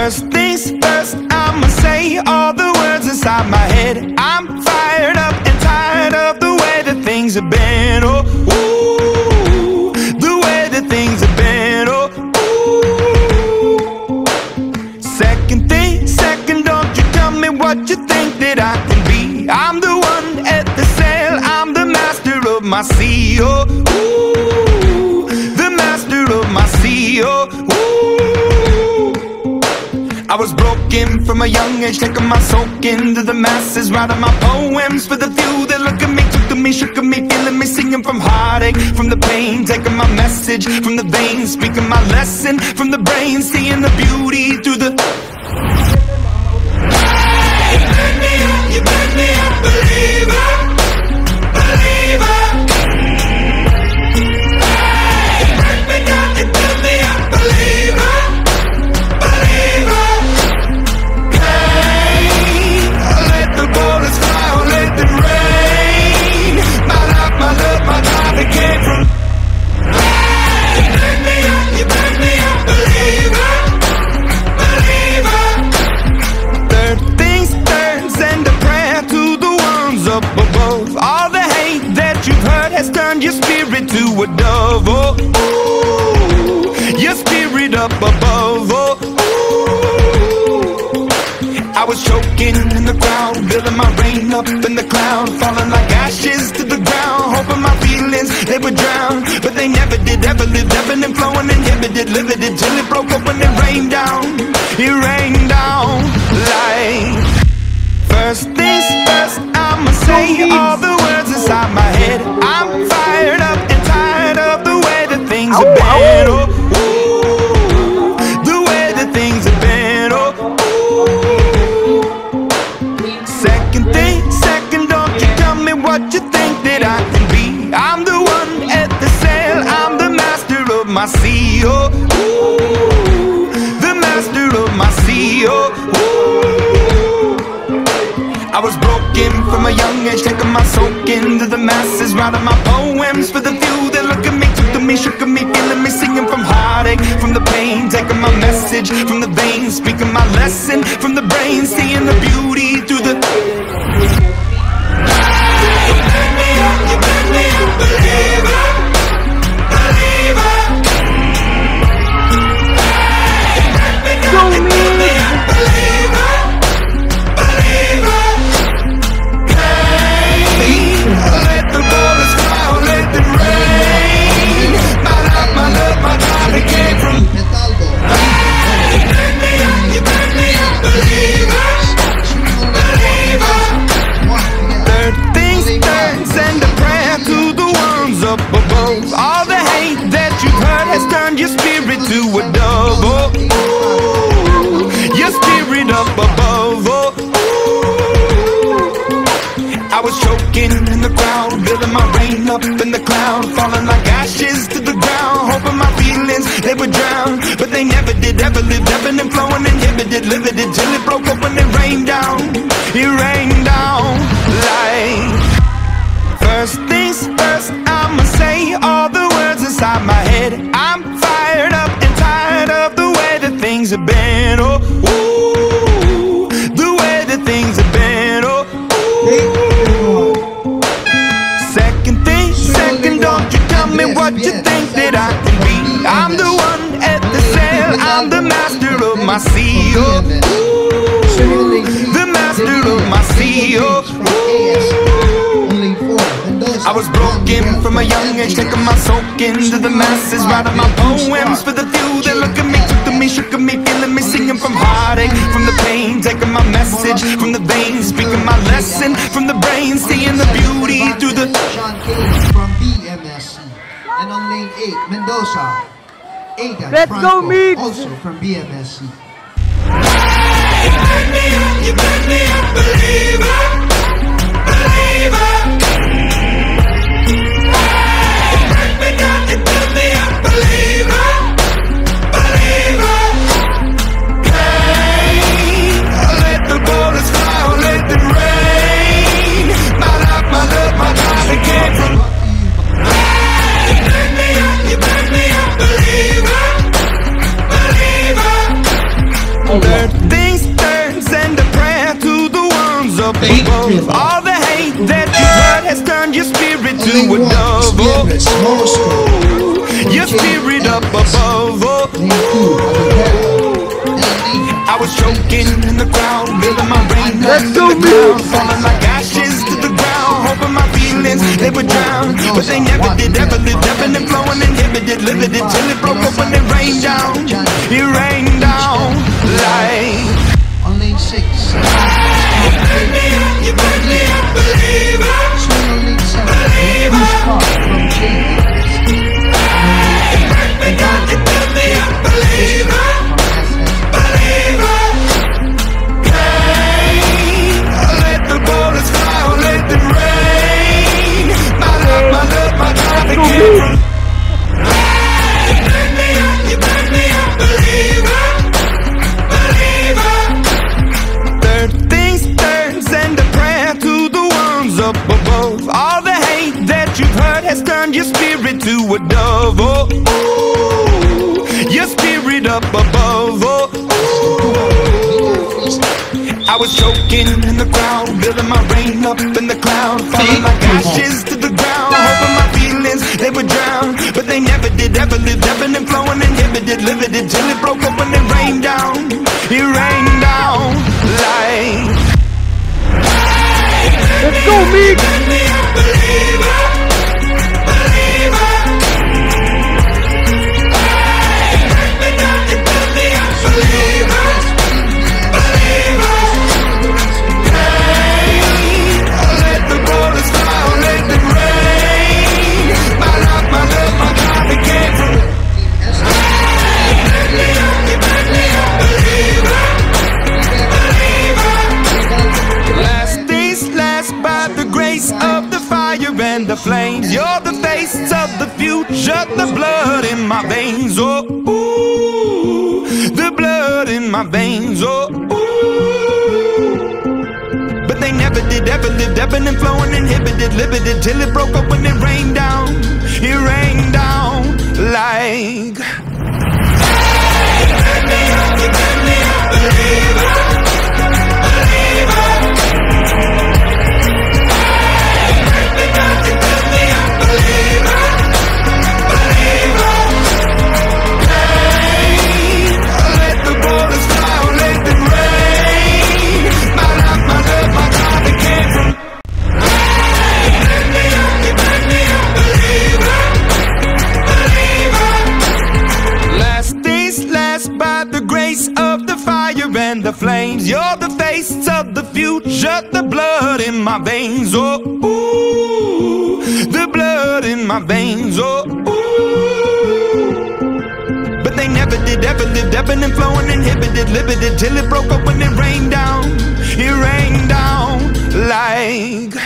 First things first, I'ma say all the words inside my head. I'm fired up and tired of the way that things have been. Oh, ooh, the way that things have been. Oh, ooh. Second thing, second, don't you tell me what you think that I can be. I'm the one at the sail, I'm the master of my sea. Oh, ooh, the master of my sea. Oh, ooh. I was broken from a young age, taking my soak into the masses, writing my poems for the few that look at me, took to me, shook at me, feeling me, singing from heartache, from the pain, taking my message from the veins, speaking my lesson from the brain, seeing the beauty through the... Hey, you made me a believer, believer. Hey, you break me down, you made me a believer. Your spirit to a dove, oh, ooh, your spirit up above, oh, ooh. I was choking in the crowd, building my rain up in the cloud, falling like ashes to the ground, hoping my feelings, they would drown, but they never did, ever lived, ebbing and flowing, inhibited, limited, till it broke up when it rained down, like... First things first, I'ma say all the words inside my head. I'm fired up and tired of the way that things have been. Oh, ooh, the way that things have been. Oh, ooh. Second thing, second, don't you tell me what you think that I can be. I'm the one at the sail, I'm the master of my sea. Oh, ooh, the master of my sea. Oh, ooh. I was broken from a young age, taking my soak into the masses, writing my poems for the few that look at me, took to me, shook at me, feeling me, singing from heartache, from the pain, taking my message from the veins, speaking my lesson from the brain, seeing the beauty through the... Hey, you made me a believer, believer. Hey, you made me a believer, believer. Let the bullets fly, let them rain. My love, my God, it came from... Hey, you made me a believer, believer. Third things third, send a prayer to the ones up above. All the hate that you've heard has turned your spirit to a dove. Oh, ooh, your spirit up above. Oh, I was choking in the crowd, building my rain up in the cloud, falling like ashes to the ground, hoping my feelings, they would drown, but they never did, ever lived, ebbing and flowing, inhibited, limited, till it broke up when it rained down, like... First things first, I'ma say all the words inside my head. I'm fired up and tired of the way that things have been. Oh, ooh, the way that things have been. Oh, ooh. Second thing, second, don't you tell me what you think that I can be. I'm the one at the sail, I'm the master of my sea. Oh, ooh, the master of my sea. Oh, I was broken from a young age, taking my soak into the masses, writing my poems for the few that look at me, took to me, shook at me, feeling me, singing from heartache, from the pain, taking my message from the veins, speaking my lesson from the brain, seeing the beauty through the... From BMSC, and on lane 8, Mendoza, Aidan Let's Franco, go, Mix! also from BMSC. You made me a believer, believer. Third things third, send a prayer to the ones up above. All the hate that you heard has turned your spirit to a dove. Your spirit up above. I was choking in the crowd, building my brain up in the cloud, falling like ashes to the ground, hoping my feelings they would drown, but they never did. Ever lived, ebbing and flowing, inhibited, limited, till it broke up when it rained down. It rained down like on lane 6. you burn me up, believer. Swing on lane 7. Believer. From J. You burn me up, believer. Third things third, send a prayer to the ones up above. All the hate that you've heard has turned your spirit to a dove. Oh, ooh, your spirit up above. Oh, I was choking in the crowd, building my rain up in the cloud, falling like ashes to the ground, hoping my feelings they would drown, but they never did. Ever lived, ebbing and flowing, inhibited, limited, till it broke up when it rained down. It rained down like let's go, Miguel. And the flames, you're the face of the future, the blood in my veins, oh, ooh, the blood in my veins, oh, ooh. But they never did. Ever lived, ebbing and flowing, inhibited, limited, till it broke up when it rained down. It rained down like you burn me up, believer. And the flames, you're the face of the future, the blood in my veins, oh, ooh, the blood in my veins, oh, ooh. But they never did. Ever lived, ebbing and flowing, inhibited, limited, till it broke up when it rained down. It rained down like